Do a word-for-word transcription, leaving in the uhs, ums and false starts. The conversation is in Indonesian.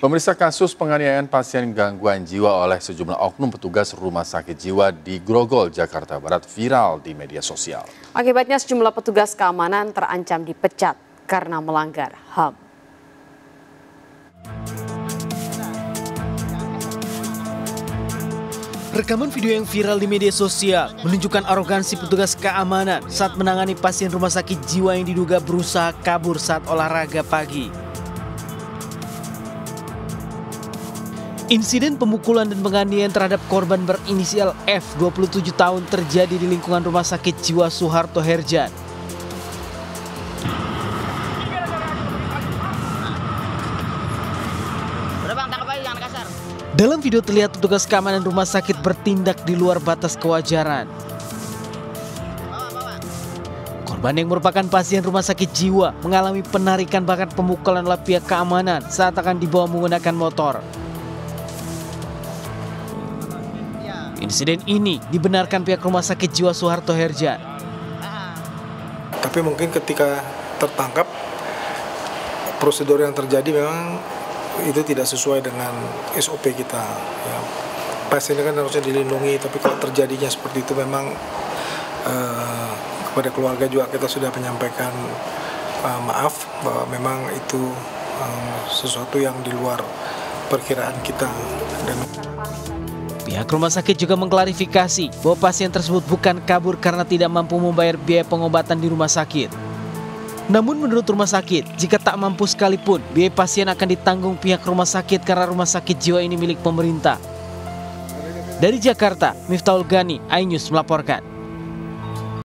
Pemirsa, kasus penganiayaan pasien gangguan jiwa oleh sejumlah oknum petugas rumah sakit jiwa di Grogol, Jakarta Barat viral di media sosial. Akibatnya sejumlah petugas keamanan terancam dipecat karena melanggar H A M. Rekaman video yang viral di media sosial menunjukkan arogansi petugas keamanan saat menangani pasien rumah sakit jiwa yang diduga berusaha kabur saat olahraga pagi. Insiden pemukulan dan penganiayaan terhadap korban berinisial F, dua puluh tujuh tahun, terjadi di lingkungan Rumah Sakit Jiwa Suharto Herjan. Dalam video terlihat petugas keamanan rumah sakit bertindak di luar batas kewajaran. Korban yang merupakan pasien rumah sakit jiwa mengalami penarikan bahkan pemukulan oleh pihak keamanan saat akan dibawa menggunakan motor. Insiden ini dibenarkan pihak Rumah Sakit Jiwa Suharto Herjan. Tapi mungkin ketika tertangkap, prosedur yang terjadi memang itu tidak sesuai dengan S O P kita. Ya. Pasien kan harusnya dilindungi, tapi kalau terjadinya seperti itu memang eh, kepada keluarga juga kita sudah menyampaikan eh, maaf bahwa memang itu eh, sesuatu yang di luar perkiraan kita. Dan Pihak rumah sakit juga mengklarifikasi bahwa pasien tersebut bukan kabur karena tidak mampu membayar biaya pengobatan di rumah sakit. Namun menurut rumah sakit, jika tak mampu sekalipun, biaya pasien akan ditanggung pihak rumah sakit karena rumah sakit jiwa ini milik pemerintah. Dari Jakarta, Miftahul Gani, iNews melaporkan.